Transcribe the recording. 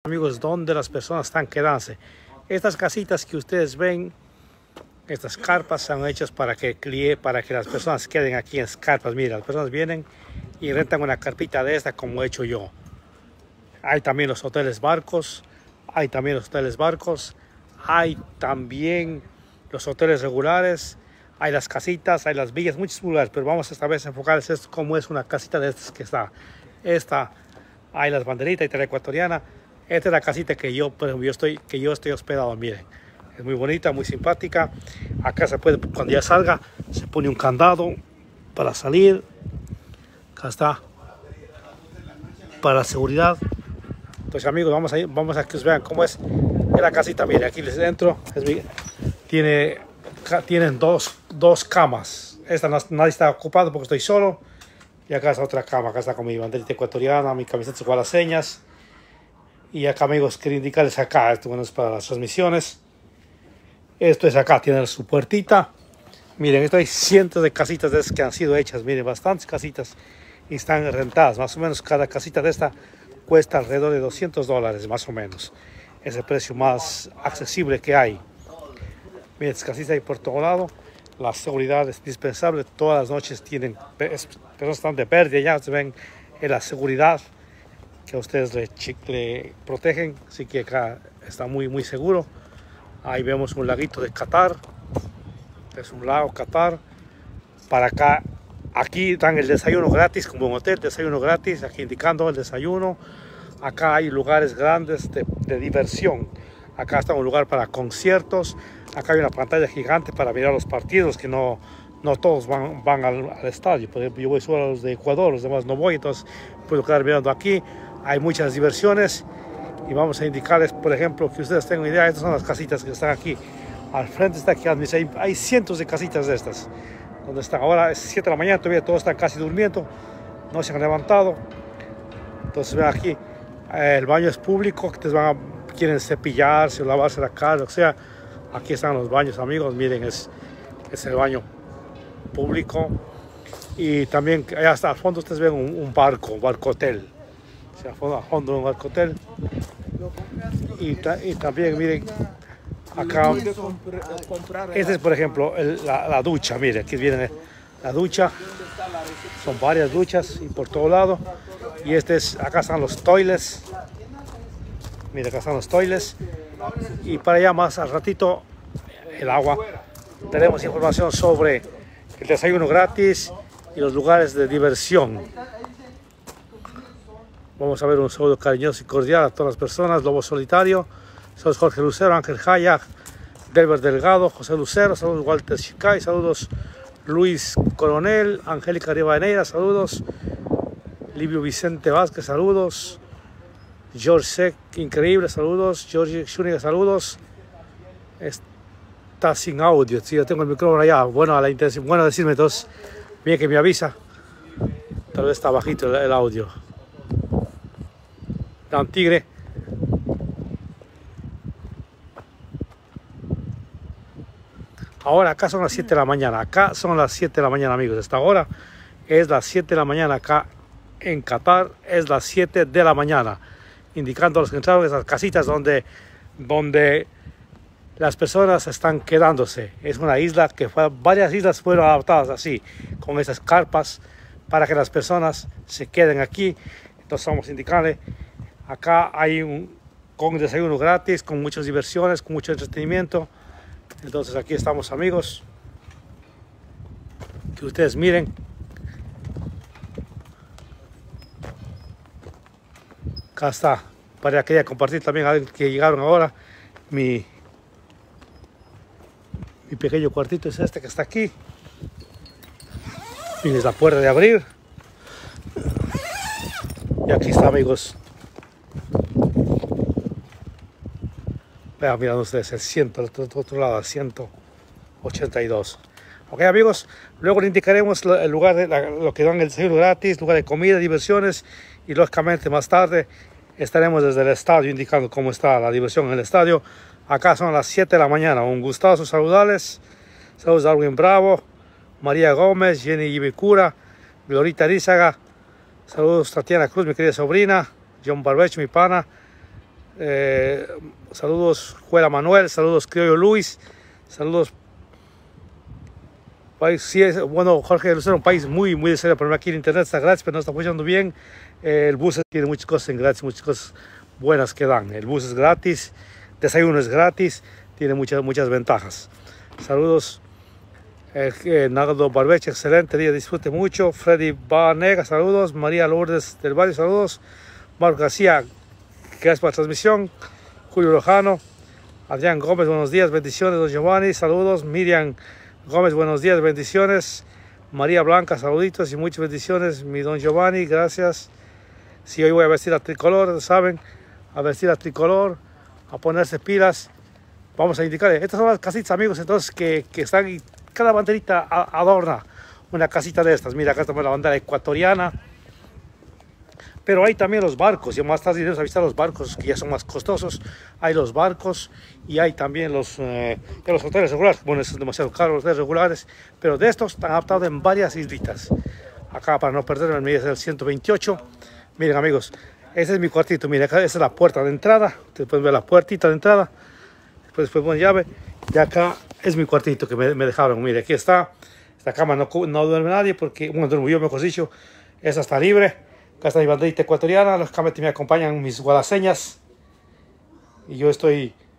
amigos, donde las personas están quedándose. Estas casitas que ustedes ven, estas carpas son hechas para que las personas queden aquí en carpas. Mira, las personas vienen y rentan una carpita de esta como he hecho yo. Hay también los hoteles barcos, hay también los hoteles regulares, hay las casitas, hay las villas, muchos lugares, pero vamos esta vez a enfocarles esto como es una casita de estas que está. Esta, hay las banderitas, hay la ecuatoriana. Esta es la casita que yo estoy hospedado, miren. Es muy bonita, muy simpática. Acá se puede, cuando ya salga, se pone un candado para salir. Acá está, para la seguridad. Entonces amigos, vamos a que os vean cómo es la casita. Miren, aquí les dentro tienen dos camas. Esta nadie está ocupado porque estoy solo. Y acá está otra cama. Acá está con mi banderita ecuatoriana, mi camiseta con las señas. Y acá amigos, quería indicarles acá, esto bueno es para las transmisiones. Esto es acá, tiene su puertita. Miren, esto hay cientos de casitas de esas que han sido hechas. Miren, bastantes casitas y están rentadas. Más o menos cada casita de esta cuesta alrededor de $200 más o menos. Es el precio más accesible que hay. Miren, casitas hay por todo lado. La seguridad es indispensable. Todas las noches tienen personas están de verde. Ya se ven en la seguridad que a ustedes le protegen. Así que acá está muy seguro. Ahí vemos un laguito de Qatar. Es un lago Qatar. Para acá, aquí dan el desayuno gratis, como un hotel, desayuno gratis. Aquí indicando el desayuno. Acá hay lugares grandes de diversión. Acá está un lugar para conciertos. Acá hay una pantalla gigante para mirar los partidos, que no todos van al estadio. Por ejemplo, yo voy solo a los de Ecuador, los demás no voy, entonces puedo quedar mirando aquí. Hay muchas diversiones. Y vamos a indicarles, por ejemplo, que ustedes tengan idea, estas son las casitas que están aquí. Al frente está aquí, hay cientos de casitas de estas. Donde están ahora es 7 de la mañana, todavía todos están casi durmiendo, no se han levantado. Entonces ven aquí, el baño es público, que quieren cepillarse o lavarse la cara, o sea, aquí están los baños amigos, miren, es el baño público. Y también allá hasta al fondo ustedes ven un barco hotel. O sea, a fondo un barco hotel. Y también miren acá, este es por ejemplo la ducha. Miren, aquí viene la ducha, son varias duchas y por todo lado. Y acá están los toilets. Miren, acá están los toilets. Y para allá más al ratito el agua. Tenemos información sobre el desayuno gratis y los lugares de diversión. Vamos a ver un saludo cariñoso y cordial a todas las personas. Lobo Solitario, saludos Jorge Lucero, Ángel Jaya, Delber Delgado, José Lucero, saludos Walter Chicay, saludos Luis Coronel, Angélica Rivadeneira, saludos Livio Vicente Vázquez, saludos George Sec, increíble, saludos George Zúñiga, saludos. Está sin audio, si yo tengo el micrófono allá, bueno, a la intención, bueno decirme entonces, bien que me avisa, tal vez está bajito el audio. Dan tigre. Ahora acá son las 7 de la mañana. Acá son las 7 de la mañana, amigos. Esta hora es las 7 de la mañana acá en Qatar. Es las 7 de la mañana. Indicando a los que entraron esas casitas donde las personas están quedándose. Es una isla que varias islas fueron adaptadas así, con esas carpas para que las personas se queden aquí. Entonces vamos a indicarle. Acá hay con desayuno gratis, con muchas diversiones, con mucho entretenimiento. Entonces aquí estamos amigos. Que ustedes miren. Acá está. Quería compartir también a alguien que llegaron ahora. Mi pequeño cuartito es este que está aquí. Miren la puerta de abrir. Y aquí está amigos. Vean, mirando ustedes el otro lado, el 182. Ok amigos, luego le indicaremos el lugar lo que dan el desayuno gratis, lugar de comida, diversiones, y lógicamente más tarde estaremos desde el estadio indicando cómo está la diversión en el estadio. Acá son las 7 de la mañana. Un gustazo saludarles. Saludos a Darwin Bravo, María Gómez, Jenny Ibicura, Glorita Arizaga. Saludos Tatiana Cruz, mi querida sobrina, John Barbech, mi pana, Saludos Juela Manuel, saludos Criollo Luis, saludos país, sí, bueno, Jorge Lucero, un país muy de serio, pero aquí el internet está gratis, pero no está funcionando bien. El bus tiene muchas cosas en gratis, muchas cosas buenas que dan. El bus es gratis, desayuno es gratis, tiene muchas ventajas. Saludos Nardo Barbeche, excelente día, disfrute mucho. Freddy Banega, saludos. María Lourdes del Valle, saludos. Marco García, gracias por la transmisión. Julio Lojano, Adrián Gómez, buenos días, bendiciones. Don Giovanni, saludos. Miriam Gómez, buenos días, bendiciones. María Blanca, saluditos y muchas bendiciones. Mi don Giovanni, gracias. Si hoy voy a vestir a tricolor, saben, a vestir a tricolor, a ponerse pilas. Vamos a indicarles, estas son las casitas, amigos, entonces que están, y cada banderita adorna una casita de estas. Mira, acá está la bandera ecuatoriana. Pero hay también los barcos, y más tarde iremos a visitar los barcos que ya son más costosos. Hay los barcos y hay también los hoteles regulares. Bueno, eso es demasiado caro, los hoteles regulares, pero de estos están adaptados en varias islitas. Acá, para no perderme, me es el 128. Miren, amigos, ese es mi cuartito. Miren, acá esa es la puerta de entrada. Ustedes pueden ver la puertita de entrada. Después ponen llave. Y acá es mi cuartito que me dejaron. Miren, aquí está. Esta cama no duerme nadie porque, bueno, duermo yo, mejor dicho. Esta está libre. Acá está mi banderita ecuatoriana, los cametes me acompañan, mis guadaseñas. Y yo estoy